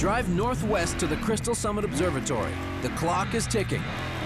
Drive northwest to the Crystal Summit Observatory. The clock is ticking.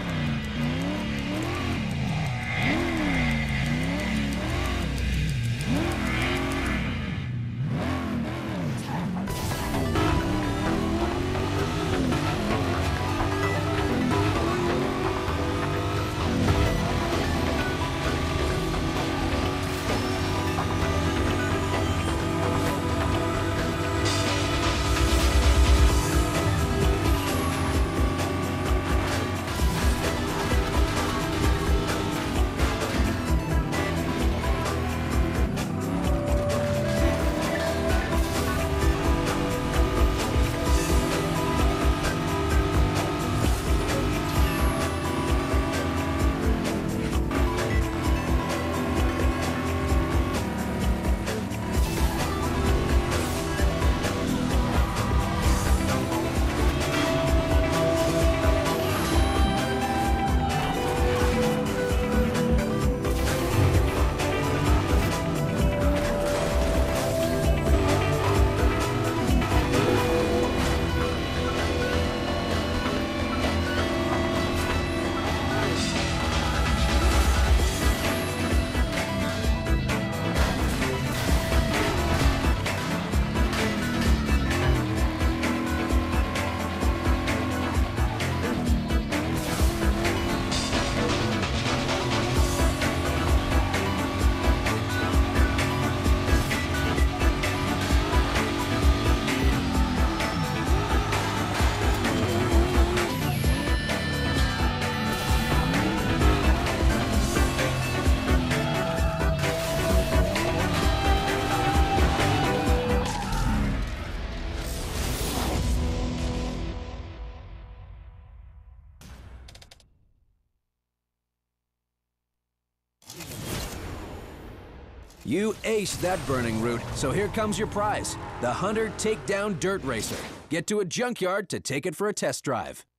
You aced that burning route, so here comes your prize, the Hunter Takedown Dirt Racer. Get to a junkyard to take it for a test drive.